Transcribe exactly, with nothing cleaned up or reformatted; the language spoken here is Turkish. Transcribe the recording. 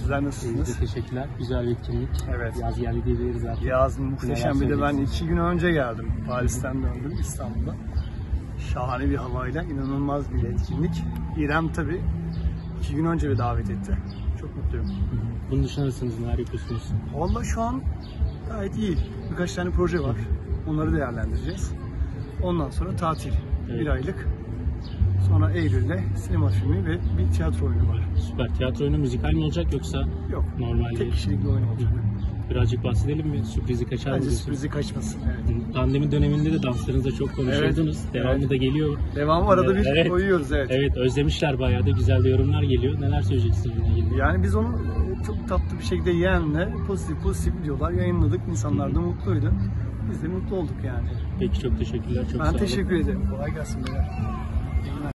Sizler nasılsınız? Size teşekkürler. Güzel bir etkinlik. Evet. Yaz geldi diyebiliriz artık. Yaz muhteşem. Bir de ben iki gün önce geldim. Paris'ten döndüm İstanbul'a. Şahane bir havayla inanılmaz bir etkinlik. İrem tabii iki gün önce bir davet etti. Çok mutluyum. Bunun dışında nasılsınız? Neler yapıyorsunuz? Vallahi şu an gayet iyi. Birkaç tane proje var. Onları değerlendireceğiz. Ondan sonra tatil. Evet. Bir aylık. Sonra Eylül'de sinema filmi ve bir tiyatro oyunu var. Süper. Tiyatro oyunu müzikal mi olacak yoksa Yok. normal Tek kişilik bir oyun olacak. Birazcık bahsedelim mi? Sürprizi kaçar mı Bence diyorsunuz? sürprizi kaçmasın. Evet. Pandemi döneminde de danslarınızda çok konuşuyordunuz. Evet. Devamı Evet. da geliyor. Devamı arada bir Evet. koyuyoruz. Evet. Evet, özlemişler bayağı da güzel de yorumlar geliyor. Neler söyleyeceksiniz bununla ilgili? Yani biz onu çok tatlı bir şekilde yeğenle pozitif pozitif videolar yayınladık. İnsanlar da mutluydu. Biz de mutlu olduk yani. Peki çok teşekkürler. Çok sağ Ben olun. teşekkür ederim. Kolay gelsin beyler.